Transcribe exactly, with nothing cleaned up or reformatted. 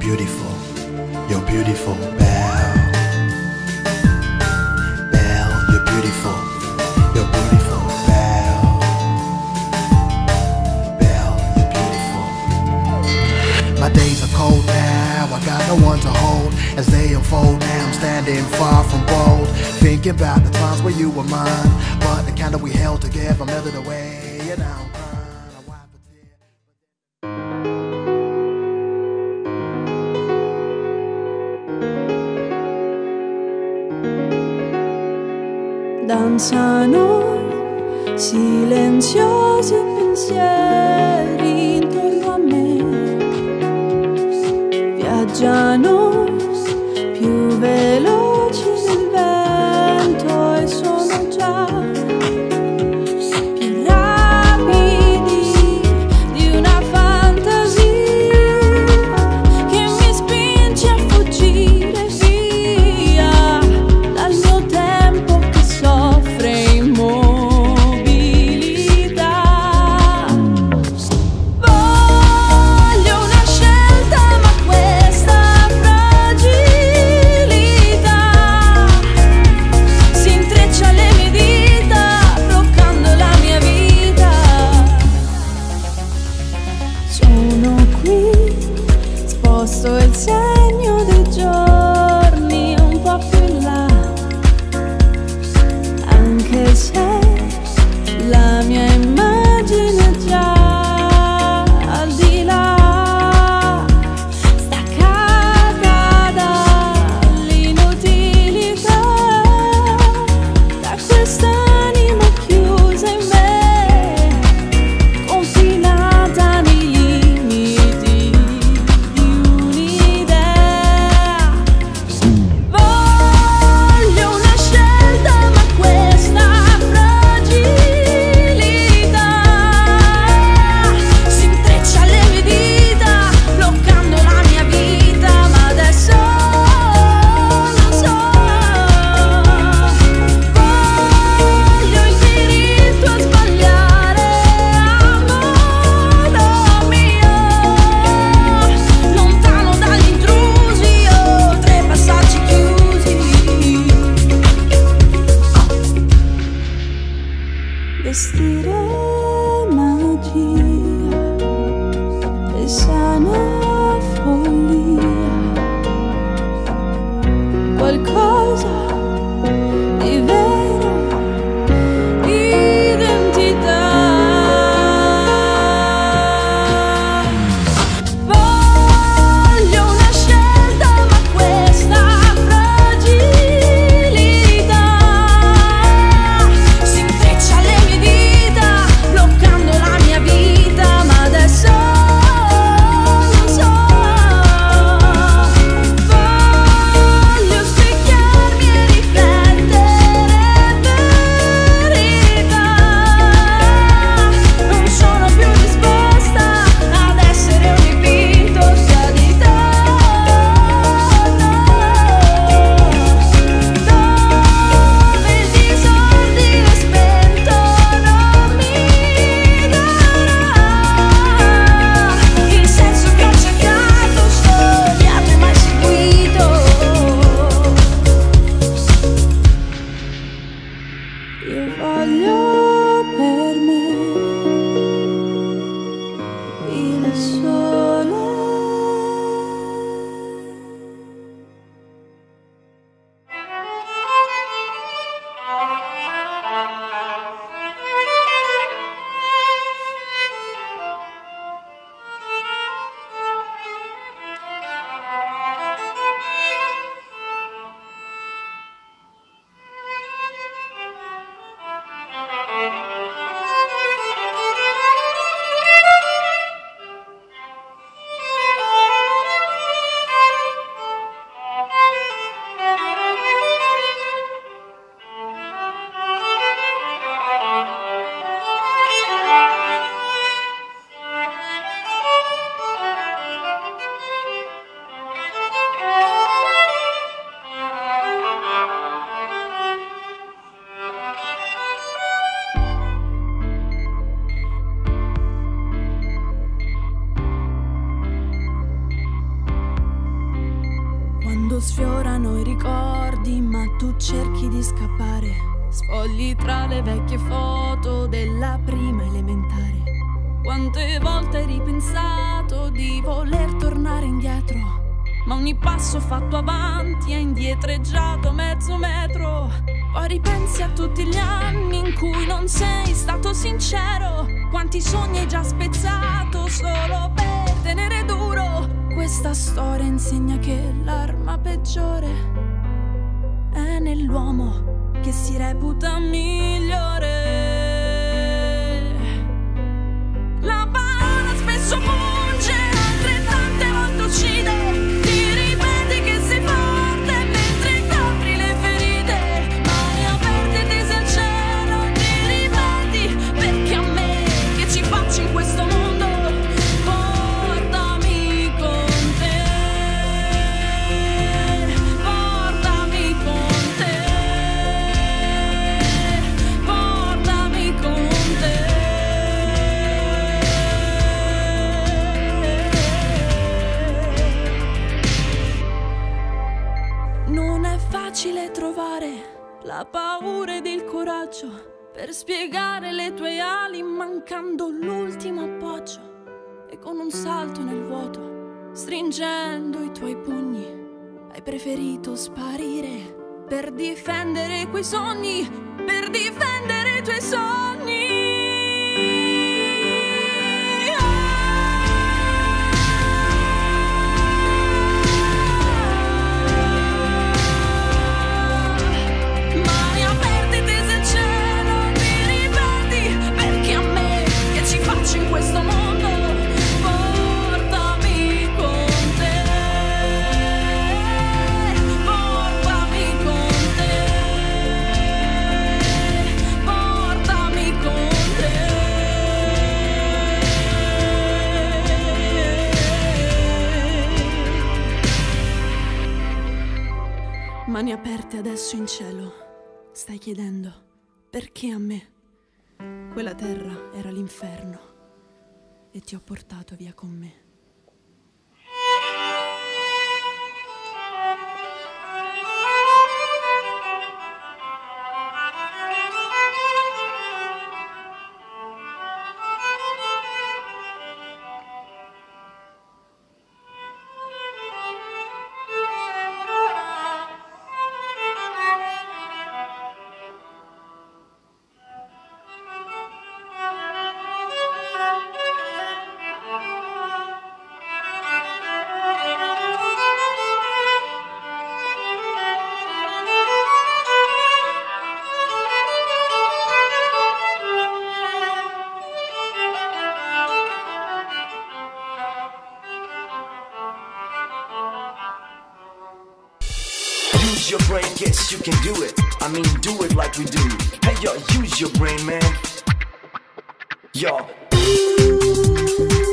beautiful, you're beautiful, Belle. Belle, you're beautiful, you're beautiful, Belle. Belle, you're beautiful. My days are cold now, I got no one to hold. As they unfold now, I'm standing far from bold, thinking about the times where you were mine, but the candle we held together melted away, and now I'm crying. I wipe a tear. Danzano silenziosi pensieri intorno a me, viaggiano più veloci del vento e sono già più rapidi di una fantasia che mi spinge a fuggire via dal mio tempo che soffre immobilità. Voglio una scelta, ma questa fragilità si intreccia alle mie dita, bloccando la mia vita. Sono qui, sposto il segno dei giorni un po' più in là, anche se la mia immagine è già al di là, staccata dall'inutilità, da quest'anima chiusa in me, confinata nei limiti di un'idea. Voglio una scelta, ma questa fragilità si intreccia alle mie dita, bloccando la mia vita, ma adesso non so. Voglio il diritto a sbagliare a modo mio, lontano dagli intrusi, oltre i passaggi chiusi. Vestire magia e sana follia, qualcosa di vero, identità. Voglio una scelta, ma questa fragilità si intreccia alle mie dita, bloccando la mia vita, ma adesso non so. Voglio specchiarmi e riflettere verità. Non sono più disposta ad essere un dipinto sia di te, no. Dove il disordine spento non mi darà il senso che ho cercato, studiato e mai seguito. Io voglio per me il sole. tu cerchi di scappare, sfogli tra le vecchie foto della prima elementare. Quante volte hai ripensato di voler tornare indietro, ma ogni passo fatto avanti è indietreggiato mezzo metro. Poi ripensi a tutti gli anni in cui non sei stato sincero, quanti sogni hai già spezzato solo per tenere duro. Questa storia insegna che l'arma peggiore è nell'uomo che si reputa migliore. La parola spesso punge, altrettante volte uccide. Ti ripeti che sei forte mentre copri le ferite, mani aperte tese al cielo. Ti ripeti perché a me che ci faccio in questo mondo, portami con te, portami con te, portami con te. Non è facile trovare la paura ed il coraggio per spiegare le tue ali, mancando l'ultimo appoggio. E con un salto nel vuoto, stringendo i tuoi pugni, hai preferito sparire per difendere quei sogni, per difendere i tuoi sogni. Mani aperte tese al cielo, ti ripeti perché a me che ci faccio in questo mondo, portami con te, portami con te, portami con te. Mani aperte adesso in cielo, stai chiedendo perché a me quella terra era l'inferno e ti ho portato via con me. Use your brain, yes you can do it. I mean do it like we do. Hey yo, use your brain, man. Yo.